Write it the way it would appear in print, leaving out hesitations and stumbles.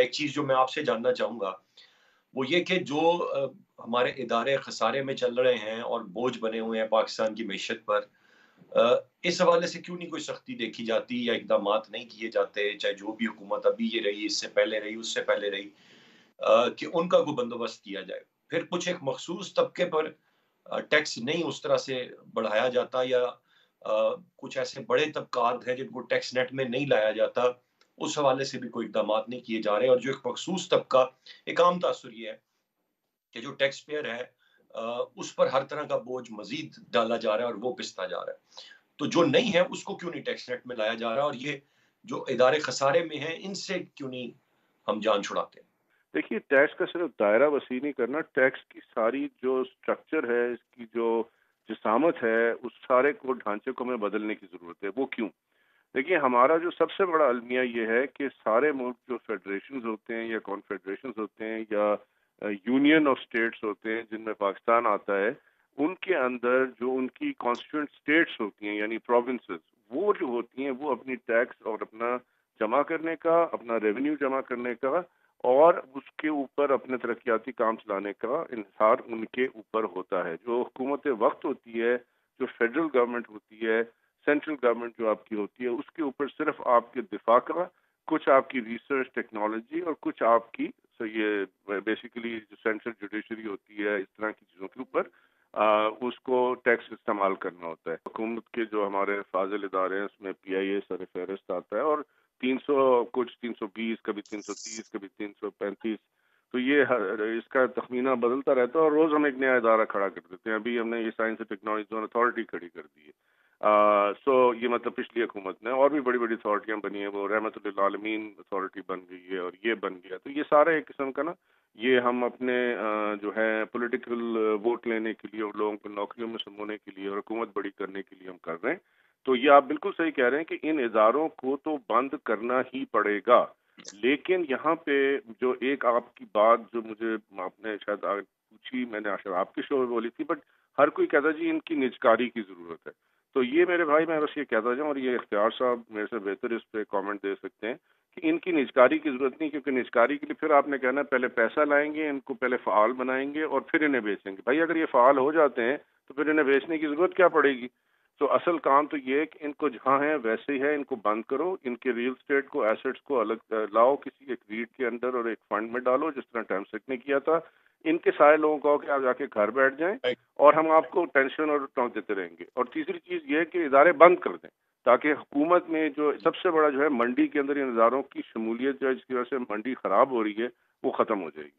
ایک چیز جو میں آپ سے جاننا چاہوں گا وہ یہ کہ جو ہمارے ادارے خسارے میں چل رہے ہیں اور بوجھ بنے ہوئے ہیں پاکستان کی معیشت پر، اس حوالے سے کیوں نہیں کوئی سختی دیکھی جاتی یا اقدامات نہیں کیے جاتے، چاہے جو بھی حکومت ابھی یہ رہی، اس سے پہلے رہی، اس سے پہلے رہی، کہ ان کا کوئی بندوبست کیا جائے؟ پھر کچھ ایک مخصوص طبقے پر ٹیکس نہیں اس طرح سے بڑھایا جاتا، یا کچھ ایسے بڑے طبقات ہیں جن کو ٹیکس نیٹ میں نہیں لایا جاتا، اس حوالے سے بھی کوئی اقدامات نہیں کیے جا رہے، اور جو ایک مخصوص طبقہ، ایک عام تاثر یہ ہے کہ جو ٹیکس پیئر ہے اس پر ہر طرح کا بوجھ مزید ڈالا جا رہا ہے اور وہ پستا جا رہا ہے، تو جو نہیں ہے اس کو کیوں نہیں ٹیکس نیٹ میں لایا جا رہا، اور یہ جو ادارے خسارے میں ہیں ان سے کیوں نہیں ہم جان چھڑاتے ہیں؟ دیکھیے، ٹیکس کا صرف دائرہ وسیع نہیں کرنا، ٹیکس کی ساری جو سٹرکچر ہے، اس کی جو جسامت ہے، اس سارے کو ڈھانچے کو ہمیں بدلنے کی ضرورت ہے۔ وہ کیوں؟ دیکھیے، ہمارا جو سب سے بڑا المیہ یہ ہے کہ سارے ملک جو فیڈریشنز ہوتے ہیں یا کانفیڈریشنز ہوتے ہیں یا یونین آف اسٹیٹس ہوتے ہیں جن میں پاکستان آتا ہے، ان کے اندر جو ان کی کانسٹیٹوئنٹ اسٹیٹس ہوتی ہیں یعنی پروونسز، وہ جو ہوتی ہیں وہ اپنی ٹیکس اور اپنا جمع کرنے کا، اپنا ریونیو جمع کرنے کا اور اس کے اوپر اپنے ترقیاتی کام چلانے کا انحصار ان کے اوپر ہوتا ہے۔ جو حکومت وقت ہوتی ہے، جو فیڈرل گورنمنٹ ہوتی ہے، سینٹرل گورنمنٹ جو آپ کی ہوتی ہے، اس کے اوپر صرف آپ کے دفاع کا، کچھ آپ کی ریسرچ ٹیکنالوجی اور کچھ آپ کی یہ بیسیکلی جو سینٹرل جوڈیشری ہوتی ہے، اس طرح کی چیزوں کے اوپر اس کو ٹیکس استعمال کرنا ہوتا ہے۔ حکومت کے جو ہمارے فاضل ادارے ہیں، اس میں پی آئی اے سر فہرست آتا ہے، اور 300 کچھ 320 کبھی 330 کبھی 335، تو یہ اس کا تخمینہ بدلتا رہتا ہے، اور روز ہم ایک نیا ادارہ کھڑا کر دیتے ہیں۔ ابھی ہم نے یہ science and technology zone authority کھڑی کر دی ہے۔ سو یہ مطلب پچھلی حکومت نے، اور بھی بڑی بڑی اتھارٹیاں بنی ہیں، وہ رحمت للعالمین اتھارٹی بن گئی ہے اور یہ بن گیا۔ تو یہ سارا ایک قسم کا نا، یہ ہم اپنے جو ہے پولیٹیکل ووٹ لینے کے لیے اور لوگوں کو نوکریوں میں سمونے کے لیے اور حکومت بڑی کرنے کے لیے ہم کر رہے ہیں۔ تو یہ آپ بالکل صحیح کہہ رہے ہیں کہ ان اداروں کو تو بند کرنا ہی پڑے گا، لیکن یہاں پہ جو ایک آپ کی بات جو مجھے آپ نے شاید پوچھی، میں نے شاید آپ کے شو میں بولی تھی، بٹ ہر کوئی کہتا جی ان کی نجکاری کی ضرورت ہے۔ تو یہ میرے بھائی میں بس یہ کہتا جاؤں، اور یہ اختیار صاحب میرے سے بہتر اس پہ کامنٹ دے سکتے ہیں، کہ ان کی نجکاری کی ضرورت نہیں، کیونکہ نجکاری کے لیے پھر آپ نے کہنا پہلے پیسہ لائیں گے، ان کو پہلے فعال بنائیں گے اور پھر انہیں بیچیں گے۔ بھائی اگر یہ فعال ہو جاتے ہیں تو پھر انہیں بیچنے کی ضرورت کیا پڑے گی؟ تو اصل کام تو یہ ہے کہ ان کو جہاں ہے ویسے ہی ہے، ان کو بند کرو، ان کے ریل اسٹیٹ کو، ایسٹس کو الگ لاؤ، کسی ایک ریٹ کے اندر اور ایک فنڈ میں ڈالو، جس طرح ٹائم سیک نے کیا تھا۔ ان کے سارے لوگوں کو کہ آپ جا کے گھر بیٹھ جائیں اور ہم آپ کو ٹینشن اور ٹانک دیتے رہیں گے۔ اور تیسری چیز یہ ہے کہ ادارے بند کر دیں، تاکہ حکومت میں جو سب سے بڑا جو ہے منڈی کے اندر ان اداروں کی شمولیت جو ہے، جس کی وجہ سے منڈی خراب ہو رہی ہے، وہ ختم ہو جائے گی۔